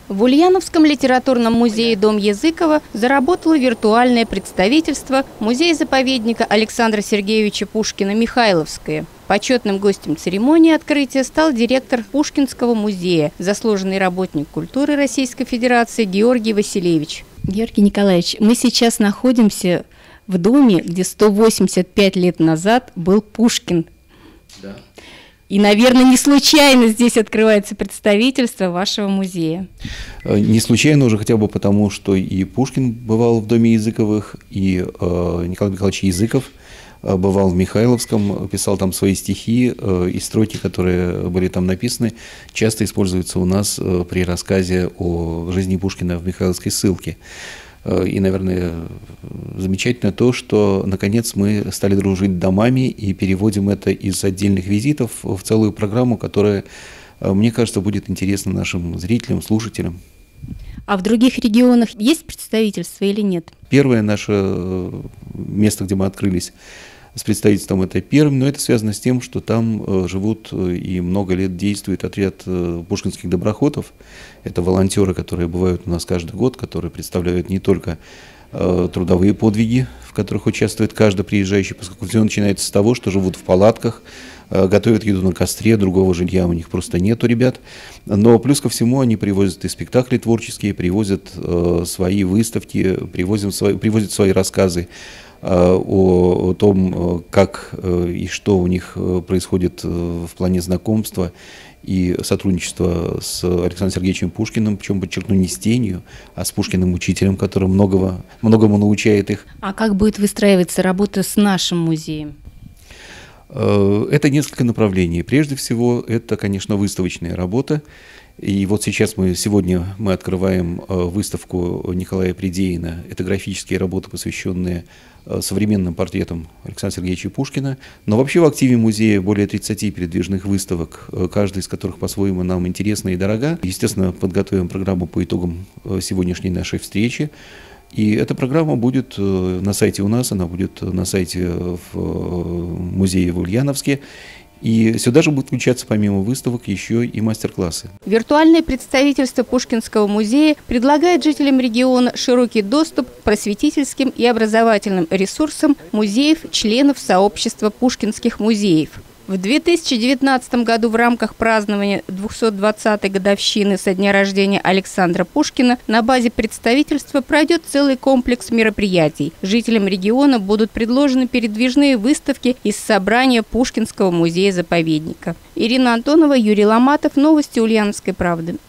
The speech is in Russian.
В Ульяновском литературном музее «Дом Языкова» заработало виртуальное представительство музея-заповедника Александра Сергеевича Пушкина «Михайловское». Почетным гостем церемонии открытия стал директор Пушкинского музея, заслуженный работник культуры Российской Федерации Георгий Василевич. Георгий Николаевич, мы сейчас находимся в доме, где 185 лет назад был Пушкин. Да. И, наверное, не случайно здесь открывается представительство вашего музея. Не случайно уже хотя бы потому, что и Пушкин бывал в Доме Языковых, и Николай Михайлович Языков бывал в Михайловском, писал там свои стихи, и строки, которые были там написаны, часто используются у нас при рассказе о жизни Пушкина в Михайловской ссылке. И, наверное, замечательно то, что, наконец, мы стали дружить домами и переводим это из отдельных визитов в целую программу, которая, мне кажется, будет интересна нашим зрителям, слушателям. А в других регионах есть представительство или нет? Первое наше место, где мы открылись с представительством, это Пермь, но это связано с тем, что там живут и много лет действует отряд пушкинских доброходов. Это волонтеры, которые бывают у нас каждый год, которые представляют не только трудовые подвиги, в которых участвует каждый приезжающий, поскольку все начинается с того, что живут в палатках, готовят еду на костре, другого жилья у них просто нет у ребят. Но плюс ко всему они привозят и спектакли творческие, привозят свои выставки, привозят свои рассказы о том, как и что у них происходит в плане знакомства и сотрудничества с Александром Сергеевичем Пушкиным, причем, подчеркну, не с тенью, а с Пушкиным учителем, который многому научает их. А как будет выстраиваться работа с нашим музеем? Это несколько направлений. Прежде всего, это, конечно, выставочная работа. И вот сегодня мы открываем выставку Николая Придеина, этнографические работы, посвященные современным портретам Александра Сергеевича Пушкина. Но вообще в активе музея более 30 передвижных выставок, каждая из которых по-своему нам интересна и дорога. Естественно, подготовим программу по итогам сегодняшней нашей встречи. И эта программа будет на сайте у нас, она будет на сайте в музее в Ульяновске. И сюда же будут включаться помимо выставок еще и мастер-классы. Виртуальное представительство Пушкинского музея предлагает жителям региона широкий доступ к просветительским и образовательным ресурсам музеев, членов сообщества пушкинских музеев. В 2019 году в рамках празднования 220-й годовщины со дня рождения Александра Пушкина на базе представительства пройдет целый комплекс мероприятий. Жителям региона будут предложены передвижные выставки из собрания Пушкинского музея-заповедника. Ирина Антонова, Юрий Ломатов. Новости Ульяновской правды.